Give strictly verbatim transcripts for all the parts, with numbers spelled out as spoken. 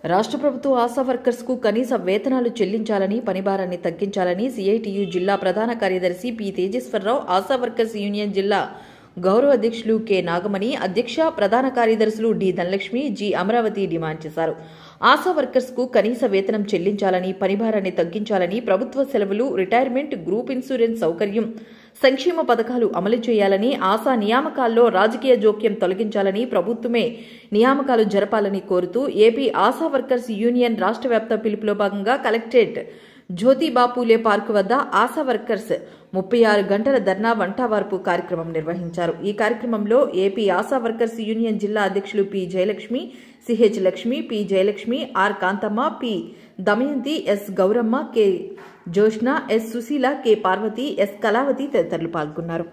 రాష్ట్ర ప్రభుత్వ ఆశా వర్కర్స్ కు కనీస వేతనాలు చెల్లించాలని, పనిభారాన్ని తగ్గించాలని సిఐటియు జిల్లా ప్రధాన కార్యదర్శి P Tejeswararao, ASHA workers union జిల్లా గౌరవ అధ్యక్షులు కె నాగమణి, అధ్యక్ష ప్రధాన కార్యదర్శులు D Dhanalakshmi, G Amaravati demand చేశారు. ఆశా వర్కర్స్ కు కనీస వేతనం చెల్లించాలని, పనిభారాన్ని తగ్గించాలని, ప్రభుత్వ సెలవులు, రిటైర్మెంట్, గ్రూప్ ఇన్సూరెన్స్ సౌకర్యం, సంక్షేమ పథకాలు అమలు చేయాలని, ఆశా నియామకాల్లో రాజకీయ జోక్యం తొలగించాలని, ప్రభుత్వమే నియామకాలు జరపాలని కోరుతూ ఏపీ ఆశా వర్కర్స్ యూనియన్ రాష్ట్ర వ్యాప్త పిలుపులో భాగంగా కలెక్టరేట్ జ్యోతిబాపూలే పార్కు వద్ద ఆశా వర్కర్స్ ముప్పై ఆరు గంటల ధర్నా వంటవార్పు కార్యక్రమం నిర్వహించారు. ఈ కార్యక్రమంలో ఏపీ ఆశా వర్కర్స్ యూనియన్ జిల్లా అధ్యక్షులు P Jayalakshmi, CH Lakshmi, P Jayalakshmi, R Kantamma, P Damayanti, S Gouramma, K Joshna, S Sushila, K Parvati, S Kalavati తదితరులు పాల్గొన్నారు.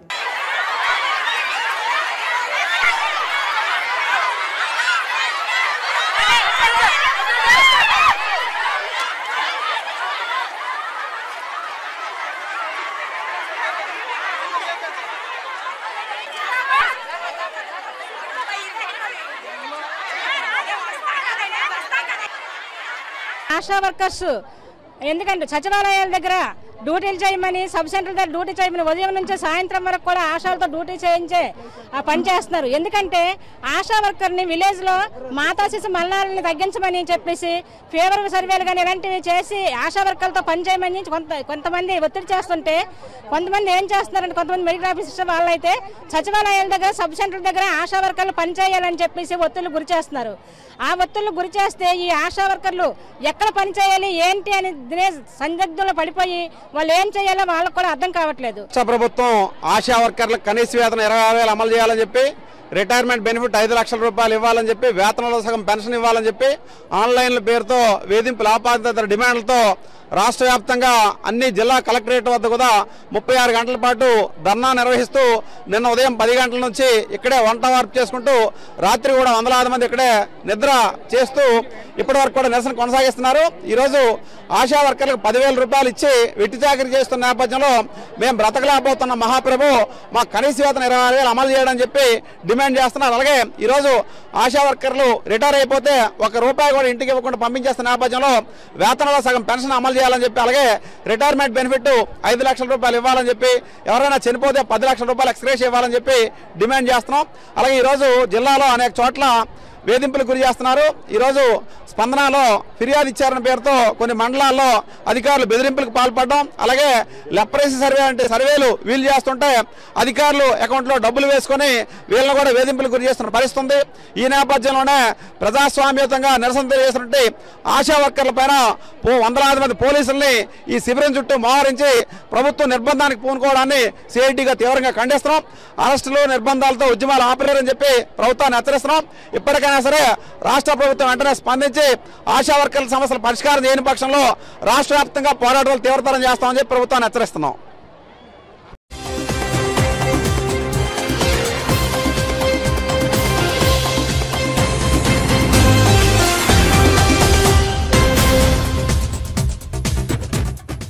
ఆశా వర్కర్స్ ఎందుకంటే సచివాలయాల దగ్గర డ్యూటీలు చేయమని, సబ్ సెంటర్ దగ్గర డ్యూటీ చేయమని, ఉదయం నుంచి సాయంత్రం వరకు కూడా ఆశాలతో డ్యూటీ చేయించే పని చేస్తున్నారు. ఎందుకంటే ఆశా వర్కర్ని విలేజ్లో మాతా శిశు మరణాలని తగ్గించమని చెప్పేసి ఫీవర్ సర్వేలు కానీ ఇలాంటివి చేసి ఆశా వర్కర్లతో పని చేయమని కొంత కొంతమంది ఒత్తిడి చేస్తుంటే, కొంతమంది ఏం చేస్తున్నారంటే కొంతమంది మెడికల్ ఆఫీసర్ వాళ్ళైతే సచివాలయాల దగ్గర, సబ్ సెంటర్ దగ్గర ఆశా వర్కర్లు పని చేయాలని చెప్పేసి ఒత్తిళ్లు గురి చేస్తున్నారు. ఆ ఒత్తిళ్లు గురి చేస్తే ఈ ఆశా వర్కర్లు ఎక్కడ పని చేయాలి ఏంటి అని సందిగ్ధంలో పడిపోయి వాళ్ళు ఏం చేయాలో వాళ్ళకు కూడా అర్థం కావట్లేదు. రాష్ట్ర ప్రభుత్వం ఆశా వర్కర్లకు కనీస వేతనం ఇరవై ఆరు వేలు అమలు చేయాలని చెప్పి, రిటైర్మెంట్ బెనిఫిట్ ఐదు లక్షల రూపాయలు ఇవ్వాలని చెప్పి, వేతనంలో సగం పెన్షన్ ఇవ్వాలని చెప్పి, ఆన్లైన్ల పేరుతో వేధింపులు, ఆపాదిత డిమాండ్లతో రాష్ట్ర వ్యాప్తంగా అన్ని జిల్లా కలెక్టరేట్ వద్ద కూడా ముప్పై ఆరు గంటల పాటు ధర్నా నిర్వహిస్తూ నిన్న ఉదయం పది గంటల నుంచి ఇక్కడే వంట వార్పు చేసుకుంటూ రాత్రి కూడా వందలాది మంది ఇక్కడే నిద్ర చేస్తూ ఇప్పటి వరకు కూడా నిరసన కొనసాగిస్తున్నారు. ఈరోజు ఆశా వర్కర్లకు పదివేల రూపాయలు ఇచ్చి వెట్టి చాకరీ చేస్తున్న నేపథ్యంలో మేము బ్రతకలేకపోతున్న మహాప్రభు మాకు కనీస వేతనం ఇరవై ఆరు వేలు అమలు చేయడం చెప్పి డిమాండ్ చేస్తున్నారు. అలాగే ఈరోజు ఆశా వర్కర్లు రిటైర్ అయిపోతే ఒక రూపాయి కూడా ఇంటికి ఇవ్వకుండా పంపించేస్తున్న నేపథ్యంలో వేతనంలో సగం పెన్షన్ అమలు చేయాలని చెప్పి, అలాగే రిటైర్మెంట్ బెనిఫిట్ ఐదు లక్షల రూపాయలు ఇవ్వాలని చెప్పి, ఎవరైనా చనిపోతే పది లక్షల రూపాయలు ఎక్స్గ్రేషియా ఇవ్వాలని చెప్పి డిమాండ్ చేస్తున్నాం. అలాగే ఈరోజు జిల్లాలో అనేక చోట్ల వేధింపులు గురి చేస్తున్నారు. ఈరోజు స్పందనలో ఫిర్యాదు ఇచ్చారన్న పేరుతో కొన్ని మండలాల్లో అధికారులు బెదిరింపులకు పాల్పడడం, అలాగే లెప్రసీ సర్వే అంటే సర్వేలు వీలు చేస్తుంటే అధికారులు అకౌంట్లో డబ్బులు వేసుకొని వీళ్ళని కూడా వేధింపులకు గురి చేస్తున్న పరిస్థితుంది. ఈ నేపథ్యంలోనే ప్రజాస్వామ్యతంగా నిరసన తెలియజేస్తున్నట్టు ఆశా వర్కర్ల పైన వందలాది మంది పోలీసుల్ని ఈ శిబిరం చుట్టూ మోహరించి ప్రభుత్వం నిర్బంధానికి పూనుకోవడాన్ని సిఐటిగా తీవ్రంగా ఖండిస్తున్నాం. అరెస్టులు, నిర్బంధాలతో ఉద్యమాలు ఆపలేరని చెప్పి ప్రభుత్వాన్ని హెచ్చరిస్తున్నాం. ఇప్పటికైనా సరే రాష్ట్ర ప్రభుత్వం వెంటనే స్పందించి ఆశా వర్కర్ల సమస్యల పరిష్కారం చేయని పక్షంలో రాష్ట్ర వ్యాప్తంగా పోరాటాలు తీవ్రతరం చేస్తామని చెప్పి ప్రభుత్వాన్ని హెచ్చరిస్తున్నాం.